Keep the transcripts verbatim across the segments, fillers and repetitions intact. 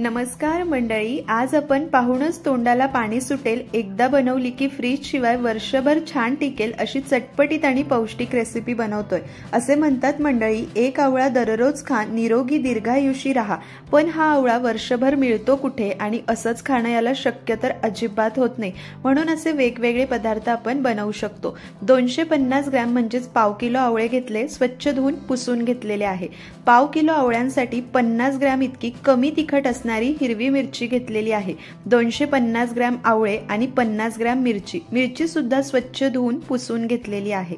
नमस्कार मंडळी, आज आपण पाहूनच तोंडाला पाणी सुटेल, एकदा बनवली की फ्रीज शिवाय वर्षभर छान टिकेल अशी चटपटीत आणि पौष्टिक रेसिपी बनवतोय। असे म्हणतात मंडळी, एक आवळा दररोज खा, निरोगी दीर्घायुषी राहा। पण हा आवळा वर्षभर मिळतो कुठे आणि असंच खाणं याला शक्य तर अजिबात होत नाही। म्हणून असे वेगवेगळे पदार्थ आपण बनवू शकतो। दोनशे पन्नास ग्रॅम म्हणजेच पाव किलो आवळे घेतले, स्वच्छ धुवून पुसून घेतलेले आहे। पाव किलो आवळ्यांसाठी पन्नास ग्रॅम इतकी कमी तिखट असणारी हिरवी मिरची घेतलेली आहे। दोनशे पन्नास ग्रॅम आवळे आणि पन्नास ग्रॅम मिरची मिरची सुद्धा स्वच्छ धुवून पुसून घेतलेली आहे।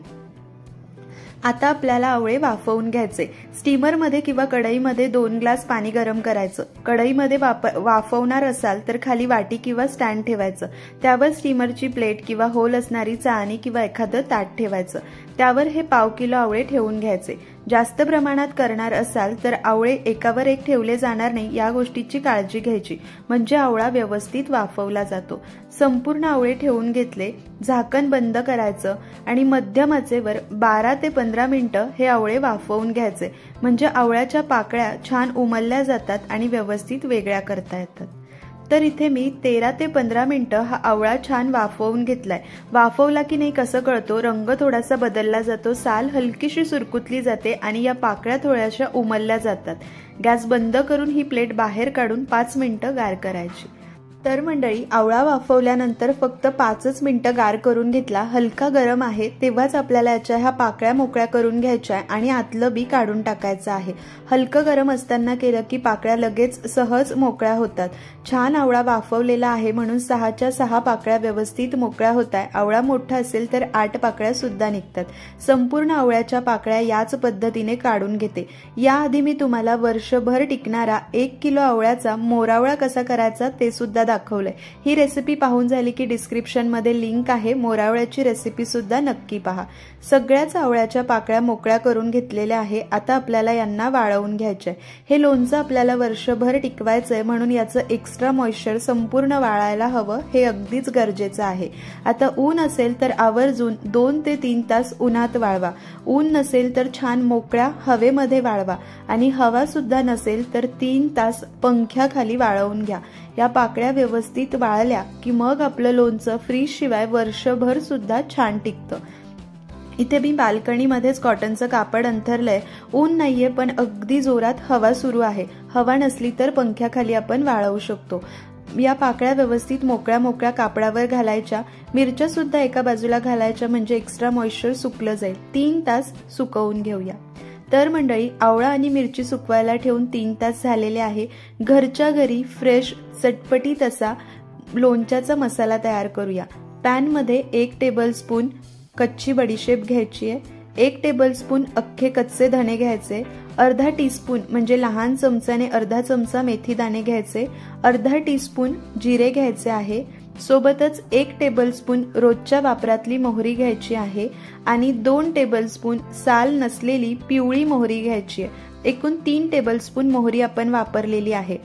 आता आपल्याला आवळे वाफवून घ्यायचे। स्टीमर मध्ये किंवा कढईमध्ये दोन ग्लास पाणी गरम करायचं। कढईमध्ये वाफवणार असाल तर खाली वाटी किंवा स्टँड ठेवायचं, त्यावर स्टीमरची प्लेट किंवा होल असणारी चाळणी किंवा एखादं ताट ठेवायचं। त्यावर हे पाव किलो आवळे ठेवून घ्यायचे। जास्त प्रमाणात करणार असाल तर आवळे एकावर एक ठेवले जाणार नाही, या गोष्टीची काळजी घ्यायची, म्हणजे आवळा व्यवस्थित वाफवला जातो। संपूर्ण आवळे ठेवून घेतले, झाकण बंद करायचं आणि मध्यम आचेवर बारा ते पंधरा मिनिटं हे आवळे वाफवून घ्यायचे, म्हणजे आवळ्याच्या पाकळ्या छान उमलल्या जातात आणि व्यवस्थित वेगळ्या करता येतात। तर इथे मी तेरा ते पंधरा मिनिटं हा आवळा छान वाफवून घेतलाय। वाफवला की नाही कसं कळतो, रंग थोडासा बदलला जातो, साल हलकीशी सुरकुतली जाते आणि या पाकळ्या थोड्याशा उमलल्या जातात। गॅस बंद करून ही प्लेट बाहेर काढून पाच मिनिटं गार करायची। तर मंडळी, आवळा वाफवल्यानंतर फक्त पाचच मिनिटं गार करून घेतला। हलका गरम आहे तेव्हाच आपल्याला याच्या ह्या पाकळ्या मोकळ्या करून घ्यायच्या आणि आतलं बी काढून टाकायचं आहे। हलकं गरम असताना केलं की पाकळ्या लगेच सहज मोकळ्या होतात। छान आवळा वाफवलेला आहे म्हणून सहाच्या सहा पाकळ्या व्यवस्थित मोकळ्या होतात। आवळा मोठा असेल तर आठ पाकळ्या सुद्धा निघतात। संपूर्ण आवळ्याच्या पाकळ्या याच पद्धतीने काढून घेते। याआधी मी तुम्हाला वर्षभर टिकणारा एक किलो आवळ्याचा मोरावळा कसा करायचा ते सुद्धा दाखवलंय। ही रेसिपी पाहून झाली की डिस्क्रिप्शन मध्ये लिंक आहे, मोरावळ्याची रेसिपी सुद्धा नक्की पहा। सगळ्याच आवळ्याच्या पाकळ्या मोकळ्या करून घेतलेल्या आहे। आता आपल्याला यांना वाळवून घ्यायचंय। हे लोणचं आपल्याला वर्षभर टिकवायचंय म्हणून याचं एक्स्ट्रा मॉइश्चर संपूर्ण वाळायला हवं, हे अगदीच गरजेचं आहे। आता ऊन असेल तर आवर्जून दोन ते तीन तास उन्हात वाळवा। ऊन नसेल तर छान मोकळ्या हवेमध्ये वाळवा आणि हवा सुद्धा नसेल तर तीन तास पंख्याखाली वाळवून घ्या। या पाकळ्या व्यवस्थित वाळल्या की मग आपलं लोणचं फ्रीज शिवाय वर्षभर सुद्धा छान टिकतं। इथे मी बाल्कनीमध्येच कॉटनचं कापड अंथरलंय। ऊन नाहीये पण अगदी जोरात हवा सुरू आहे। हवा नसली तर पंख्याखाली आपण वाळवू शकतो। या पाकळ्या व्यवस्थित मोकळ्या मोकळ्या कापडावर घालायच्या। मिरच्या सुद्धा एका बाजूला घालायच्या म्हणजे एक्स्ट्रा मॉइश्चर सुकलं जाईल। तीन तास सुकवून घेऊया। तर मंडळी, आवळा आणि मिरची सुकवायला ठेवून तीन तास झालेले आहे। घरच्या घरी फ्रेश चटपटीत असा लोणच्याचा मसाला तयार करूया। पॅन मध्ये एक टेबलस्पून कच्ची बडीशेप घ्यायची आहे, एक टेबलस्पून अख्खे कच्चे धणे घ्यायचे, अर्धा टीस्पून म्हणजे लहान चमचाने अर्धा चमचा मेथी दाणे घ्यायचे, अर्धा टीस्पून जिरे घ्यायचे आहे, सोबतच एक टेबलस्पून रोजच्या वापरातली मोहरी घ्यायची आहे आणि दोन टेबलस्पून साल नसलेली पिवळी मोहरी घ्यायची आहे। एकूण तीन टेबलस्पून मोहरी आपण वापरलेली आहे।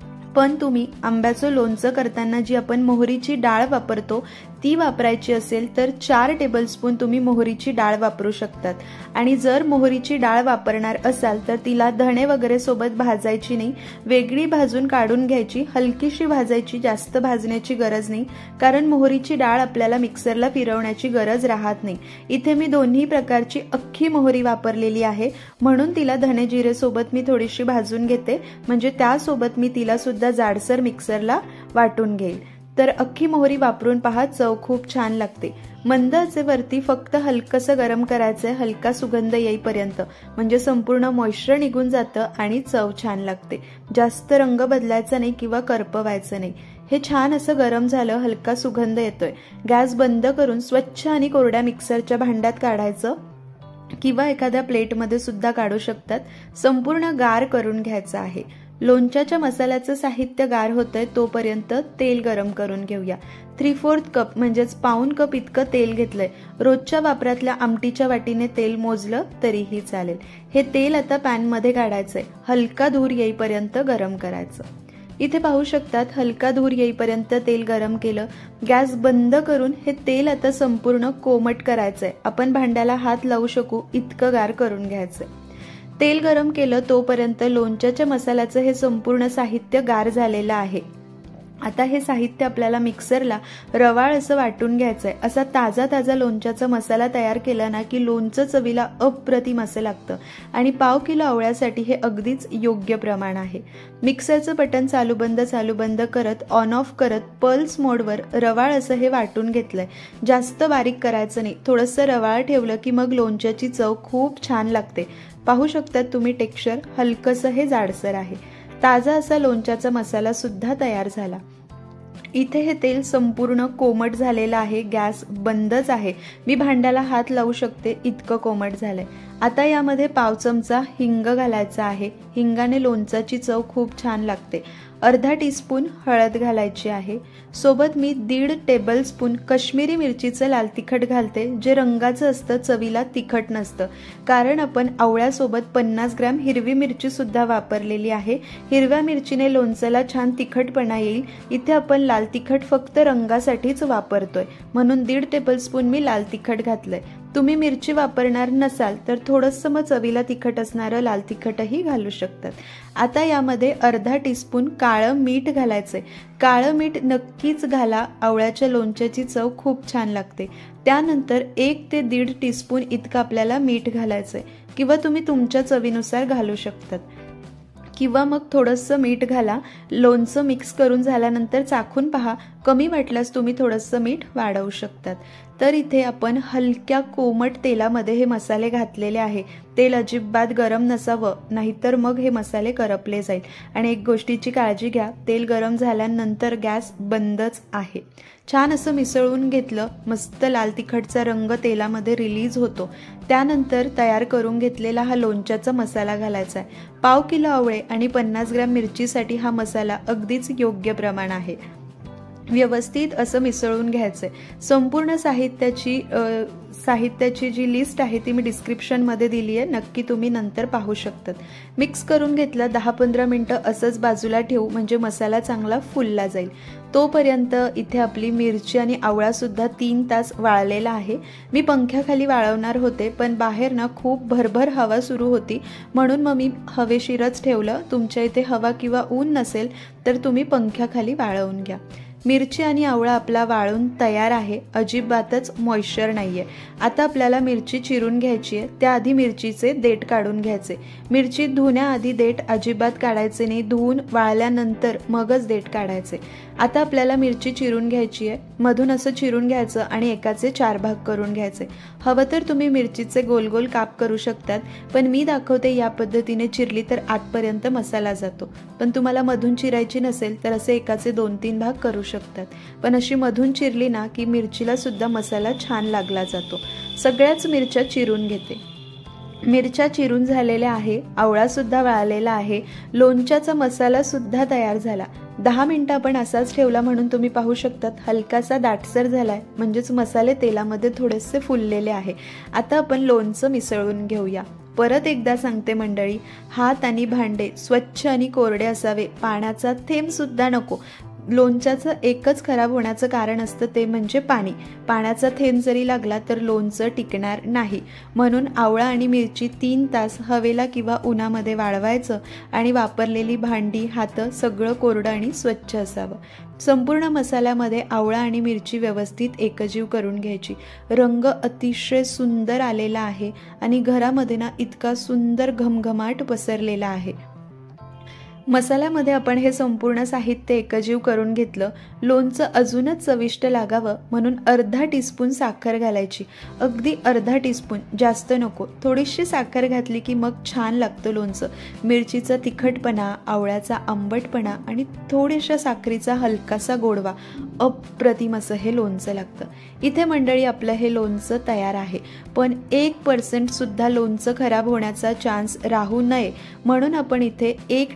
पण तुम्ही आंब्याचं लोणचं करताना जी आपण मोहरीची डाळ वापरतो ती वापरायची असेल तर चार टेबलस्पून तुम्ही मोहरीची डाळ वापरू शकतात। आणि जर मोहरीची डाळ वापरणार असाल तर तिला धणे वगैरे सोबत भाजायची नाही, वेगळी भाजून काढून घ्यायची, हलकीशी भाजायची, जास्त भाजण्याची गरज नाही, कारण मोहरीची डाळ आपल्याला मिक्सरला फिरवण्याची गरज राहत नाही। इथे मी दोन्ही प्रकारची अख्खी मोहरी वापरलेली आहे म्हणून तिला धणे जिरे सोबत मी थोडीशी भाजून घेते, म्हणजे त्यासोबत मी तिला सुद्धा जाडसर मिक्सरला वाटून घेईल। तर अख्खी मोहरी वापरून पहा, चव खूप छान लागते। मंद आचेवरती फक्त हलकसं गरम करायचंय, हलका सुगंध येईपर्यंत, म्हणजे संपूर्ण मॉइश्चर निघून जातं आणि चव छान लागते। जास्त रंग बदलायचा नाही किंवा करपवायचं नाही। हे छान असं गरम झालं, हलका सुगंध येतोय। गॅस बंद करून स्वच्छ आणि कोरड्या मिक्सरच्या भांड्यात काढायचं किंवा एखाद्या प्लेटमध्ये सुद्धा काढू शकतात। संपूर्ण गार करून घ्यायचं आहे। लोणच्याच्या मसाल्याचं साहित्य गार होतंय तोपर्यंत तेल गरम करून घेऊया। थ्री फोर्थ कप म्हणजेच पाऊन कप इतकं तेल घेतलंय। रोजच्या वापरातल्या आमटीच्या वाटीने तेल मोजलं तरीही चालेल। हे तेल आता पॅन मध्ये काढायचंय, हलका धूर येईपर्यंत गरम करायचं। इथे पाहू शकतात, हलका धूर येईपर्यंत तेल गरम केलं। गॅस बंद करून हे तेल आता संपूर्ण कोमट करायचंय। आपण भांड्याला हात लावू शकू इतकं गार करून घ्यायचंय। तेल गरम केलं तोपर्यंत लोणच्याच्या मसाल्याचं हे संपूर्ण साहित्य गार झालेलं आहे। आता हे साहित्य आपल्याला मिक्सरला रवाळ असं वाटून घ्यायचं आहे। असा ताजा ताजा लोणच्याचा मसाला तयार केला ना की लोणचं चवीला अप्रतिम असं लागतं आणि पाव किलो आवळ्यासाठी हे अगदीच योग्य प्रमाण आहे। मिक्सरचं बटन चालू बंद चालू बंद करत ऑन ऑफ करत पल्स मोडवर रवाळ असं हे वाटून घेतलंय। जास्त बारीक करायचं नाही, थोडंसं रवाळ ठेवलं की मग लोणच्याची चव खूप छान लागते। पाहू शकतात तुम्ही टेक्स्चर हलकंसं हे जाडसर आहे। ताजा असा लोणच्याचा मसाला सुद्धा तयार झाला। इथे हे तेल संपूर्ण कोमट झालेलं आहे, गॅस बंदच आहे। मी भांड्याला हात लावू शकते इतकं कोमट झालंय। आता यामध्ये पाव चमचा हिंग घालायचा आहे। हिंगाने लोणच्याची चव खूप छान लागते। अर्धा टीस्पून हळद घालायची आहे। सोबत मी दीड टेबलस्पून काश्मीरी मिरचीचं लाल तिखट घालते, जे रंगाचं असतं, चवीला तिखट नसतं। कारण आपण आवळ्यासोबत पन्नास ग्रॅम हिरवी मिरची सुद्धा वापरलेली आहे। हिरव्या मिरचीने लोणच्याला छान तिखटपणा येईल। इथे आपण लाल तिखट फक्त रंगासाठीच वापरतोय, म्हणून दीड टेबलस्पून मी लाल तिखट घातलंय। तुम्ही मिरची वापरणार नसाल तर थोडंसं मग चवीला तिखट असणारं लाल तिखटही घालू शकतात। आता यामध्ये अर्धा टीस्पून काळं मीठ घालायचंय। काळं मीठ नक्कीच घाला, आवळ्याच्या लोणच्याची चव खूप छान लागते। त्यानंतर एक ते दीड टीस्पून इतकं आपल्याला मीठ घालायचंय, किंवा तुम्ही तुमच्या चवीनुसार घालू शकतात, किंवा मग थोडंसं मीठ घाला। लोणचं मिक्स करून झाल्यानंतर चाखून पहा, कमी वाटल्यास तुम्ही थोडंसं मीठ वाढवू शकतात। तर इथे आपण हलक्या कोमट तेलामध्ये हे मसाले घातलेले आहे। तेल अजिबात गरम नसावं, नाहीतर मग हे मसाले करपले जाईल। आणि एक गोष्टीची काळजी घ्या, तेल गरम झाल्यानंतर गॅस बंदच आहे। छान असं मिसळून घेतलं, मस्त लाल तिखटचा रंग तेलामध्ये रिलीज होतो। त्यानंतर तयार करून घेतलेला हा लोणच्याचा मसाला घालायचा आहे। पाव किलो आवळे आणि पन्नास ग्रॅम मिरचीसाठी हा मसाला अगदीच योग्य प्रमाण आहे। व्यवस्थित असं मिसळून घ्यायचंय। संपूर्ण साहित्याची साहित्याची जी लिस्ट आहे ती मी डिस्क्रिप्शनमध्ये दिली आहे, नक्की तुम्ही नंतर पाहू शकतात। मिक्स करून घेतलं, दहा पंधरा मिनिटं असंच बाजूला ठेवू, म्हणजे मसाला चांगला फुलला जाईल। तोपर्यंत इथे आपली मिरची आणि आवळा सुद्धा तीन तास वाळलेला आहे। मी पंख्याखाली वाळवणार होते, पण बाहेर ना खूप भरभर हवा सुरू होती, म्हणून मग मी हवेशीरच ठेवलं। तुमच्या इथे हवा किंवा ऊन नसेल तर तुम्ही पंख्याखाली वाळवून घ्या। मिरची आणि आवळा आपला वाळून तयार आहे, अजिबातच मॉइश्चर नाहीये। आता आपल्याला मिरची चिरून घ्यायची आहे, त्याआधी मिरचीचे देठ काढून घ्यायचे। मिरची धुण्याआधी देठ अजिबात काढायचे नाही, धुवून वाळल्यानंतर मगच देठ काढायचे। आता आपल्याला मिरची चिरून घ्यायची आहे, मधून असं चिरून घ्यायचं आणि एकाचे चार भाग करून घ्यायचे। हवं तर तुम्ही मिरचीचे गोल गोल काप करू शकतात, पण मी दाखवते या पद्धतीने चिरली तर आतपर्यंत मसाला जातो। पण तुम्हाला मधून चिरायची नसेल तर असे एकाचे दोन तीन भाग करू शकतात, पण अशी मधून चिरली ना की मिरचीला सुद्धा मसाला छान लागला जातो। सगळ्याच मिरच्या चिरून घेते। मिरच्या चिरून झालेल्या आहे, आवळा सुद्धा वाळलेला आहे, लोणच्याचा मसाला सुद्धा तयार झाला। दहा मिनिटं आपण असाच ठेवला, म्हणून तुम्ही पाहू शकतात हलकासा दाटसर झालाय, म्हणजेच मसाले तेलामध्ये थोडेसे फुललेले आहे। आता आपण लोणचं मिसळून घेऊया। परत एकदा सांगते मंडळी, हात आणि भांडे स्वच्छ आणि कोरडे असावे, पाण्याचा थेंब सुद्धा नको। लोणच्याचं एकच खराब होण्याचं कारण असतं ते म्हणजे पाणी। पाण्याचा थेंब जरी लागला तर लोणचं टिकणार नाही, म्हणून आवळा आणि मिरची तीन तास हवेला किंवा उन्हामध्ये वाळवायचं आणि वापरलेली भांडी, हात सगळं कोरडं आणि स्वच्छ असावं। संपूर्ण मसाल्यामध्ये आवळा आणि मिरची व्यवस्थित एकजीव करून घ्यायची। रंग अतिशय सुंदर आलेला आहे आणि घरामध्ये ना इतका सुंदर घमघमाट पसरलेला आहे। मसाल्यामध्ये आपण हे संपूर्ण साहित्य एकजीव करून घेतलं। लोणचं अजूनच चविष्ट लागावं म्हणून अर्धा टीस्पून साखर घालायची, अगदी अर्धा टीस्पून, जास्त नको। थोडीशी साखर घातली की मग छान लागतं लोणचं। मिरचीचा तिखटपणा, आवळ्याचा आंबटपणा आणि थोड्याशा साखरीचा हलकासा गोडवा, अप्रतिम असं हे लोणचं लागतं। इथे मंडळी आपलं हे लोणचं तयार आहे, पण एक पर्सेंट सुद्धा लोणचं खराब होण्याचा चान्स राहू नये म्हणून आपण इथे एक टीस्पून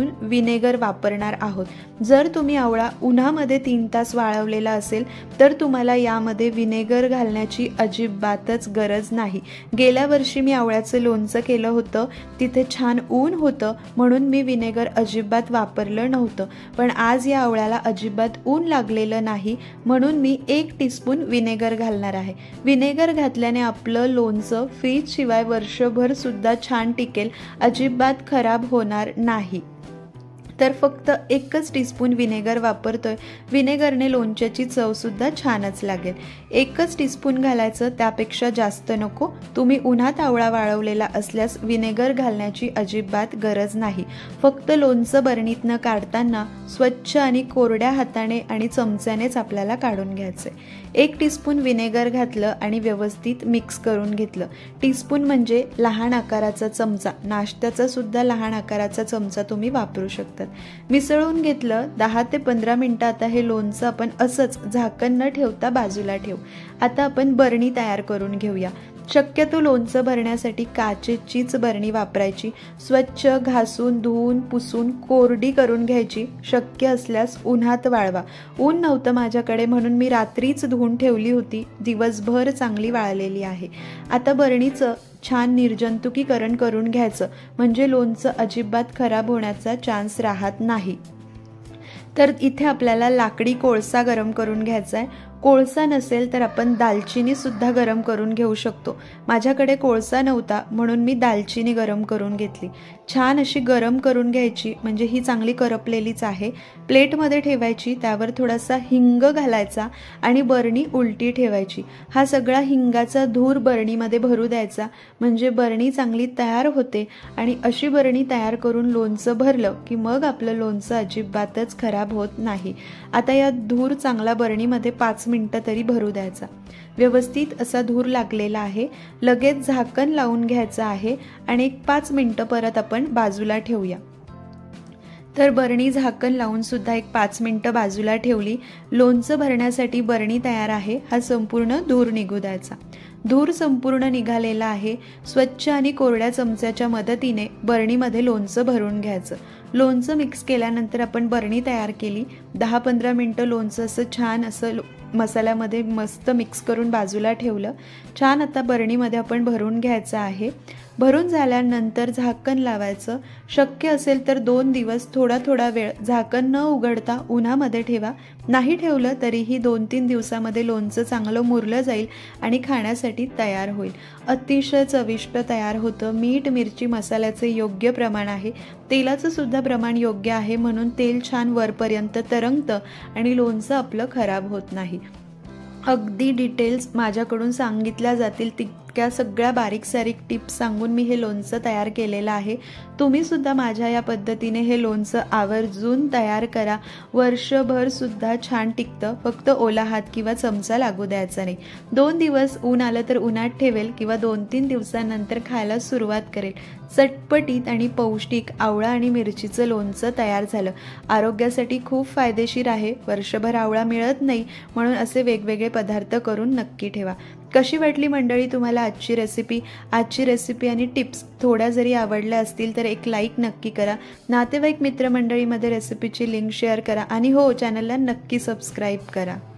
टीस्पून विनेगर वापरणार आहोत। जर तुम्ही आवळा उन्हामध्ये तीन तास वाळवलेला असेल तर तुम्हाला यामध्ये विनेगर घालण्याची अजिबातच गरज नाही। गेल्या वर्षी मी आवळ्याचं लोणचं केलं होतं, तिथे छान ऊन होतं म्हणून मी विनेगर अजिबात वापरलं नव्हतं, पण आज या आवळ्याला अजिबात ऊन लागलेलं नाही म्हणून मी एक टीस्पून विनेगर घालणार आहे। विनेगर घातल्याने आपलं लोणचं फ्रीज शिवाय वर्षभर सुद्धा छान टिकेल, अजिबात खराब होणार नाही। तर फक्त एकच टीस्पून विनेगर वापरतोय। विनेगरने लोणच्याची चव सुद्धा छानच लागेल। एकच टीस्पून घालायचं, त्यापेक्षा जास्त नको। तुम्ही उन्हात आवळा वाळवलेला असल्यास विनेगर घालण्याची अजिबात गरज नाही। फक्त लोणचं बरणीतनं काढताना स्वच्छ आणि कोरड्या हाताने आणि चमच्यानेच आपल्याला काढून घ्यायचे। एक टीस्पून विनेगर घातलं आणि व्यवस्थित मिक्स करून घेतलं। टीस्पून म्हणजे लहान आकाराचा चमचा, नाश्त्याचा सुद्धा लहान आकाराचा चमचा तुम्ही वापरू शकता। मिसळून घेतलं। दहा ते पंधरा मिनिटं आता हे लोणचं आपण असंच झाकण न ठेवता बाजूला ठेवू। आता आपण बरणी तयार करून घेऊया। शक्यतो लोणचं भरण्यासाठी काचेचीच बरणी वापरायची। स्वच्छ घासून धुवून पुसून कोरडी करून घ्यायची। शक्य असल्यास उन्हात वाळवा। ऊन नव्हतं माझ्याकडे म्हणून मी रात्रीच धुवून ठेवली होती, दिवसभर चांगली वाळलेली आहे। आता बरणीचं छान निर्जंतुकीकरण करून घ्यायचं, म्हणजे लोणचं अजिबात खराब होण्याचा चान्स राहत नाही। तर इथे आपल्याला लाकडी कोळसा गरम करून घ्यायचा आहे। कोळसा नसेल तर आपण दालचिनी सुद्धा गरम करून घेऊ शकतो। माझ्याकडे कोळसा नव्हता म्हणून मी दालचिनी गरम करून घेतली। छान अशी गरम करून घ्यायची, म्हणजे ही चांगली करपलेलीच आहे। प्लेटमध्ये ठेवायची, त्यावर थोडासा हिंग घालायचा आणि बरणी उलटी ठेवायची। हा सगळा हिंगाचा धूर बरणीमध्ये भरू द्यायचा, म्हणजे बरणी चांगली तयार होते। आणि अशी बरणी तयार करून लोणचं भरलं की मग आपलं लोणचं अजिबातच खराब होत नाही। आता या धूर चांगला बरणीमध्ये पाच मिनिटं तरी भरू द्यायचा। व्यवस्थित असा धूर लागलेला आहे। लगेच झाकण लावून घ्यायचं आहे आणि एक पाच मिनिटं परत आपण बाजूला ठेवूया। तर बरणी झाकण लावून सुद्धा एक पाच मिनिटं बाजूला ठेवली। लोणचं भरण्यासाठी बरणी तयार आहे। हा संपूर्ण धूर निघू द्यायचा। धूर संपूर्ण निघालेला आहे। स्वच्छ आणि कोरड्या चमच्याच्या मदतीने बरणीमध्ये लोणचं भरून घ्यायचं। लोणचं मिक्स केल्यानंतर आपण बरणी तयार केली। दहा पंधरा मिनिटं लोणचं असं छान असं मसाल्यामध्ये मस्त मिक्स करून बाजूला ठेवलं। छान आता बरणीमध्ये आपण भरून घ्यायचं आहे। भरून झाल्यानंतर झाकण लावायचं। शक्य असेल तर दोन दिवस थोडा थोडा वेळ झाकण न उघडता उन्हामध्ये ठेवा। नाही ठेवलं तरीही दोन तीन दिवसामध्ये लोणचं चांगलं मुरलं जाईल आणि खाण्यासाठी तयार होईल। अतिशय चविष्ट तयार होतं। मीठ मिरची मसाल्याचे योग्य प्रमाण आहे। तेलाचं सुद्धा प्रमाण योग्य आहे, म्हणून तेल छान वरपर्यंत तरंगतं आणि लोणचं आपलं खराब होत नाही। अगदी डिटेल्स माझ्याकडून सांगितल्या जातील तितक्या सगळ्या बारीक सारीक टिप्स सांगून मी हे लोणचं तयार केलेलं आहे। तुम्ही सुद्धा माझ्या या पद्धतीने हे लोणचं आवर्जून तयार करा। वर्षभर सुद्धा छान टिकतं, फक्त ओला हात किंवा चमचा लागू द्यायचा नाही। दोन दिवस ऊन आलं तर उन्हात ठेवेल किंवा दोन तीन दिवसानंतर खायला सुरुवात करेल। चटपटीत आणि पौष्टिक आवळा आणि मिरचीचं लोणचं तयार झालं। आरोग्यासाठी खूप फायदेशीर आहे। वर्षभर आवळा मिळत नाही म्हणून असे वेगवेगळे पदार्थ करून नक्की ठेवा। कशी वाटली मंडळी तुम्हाला आजची रेसिपी? आजची रेसिपी आणि टिप्स थोड्या जरी आवडल्या असतील तर एक लाईक नक्की करा। नातेवाईक मित्रमंडळीमध्ये रेसिपीची लिंक शेअर करा आणि हो, चॅनलला नक्की सबस्क्राईब करा।